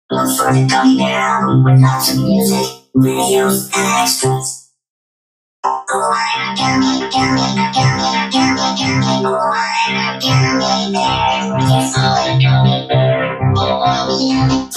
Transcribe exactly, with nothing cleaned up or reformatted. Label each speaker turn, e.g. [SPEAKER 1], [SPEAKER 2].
[SPEAKER 1] Look for the Gummy album with lots of music, videos, and extras. Oh, I'm a gummy, gummy, gummy, gummy, gummy. Oh, I'm a gummy bear. Yes, I'm a gummy bear. Oh, I'm a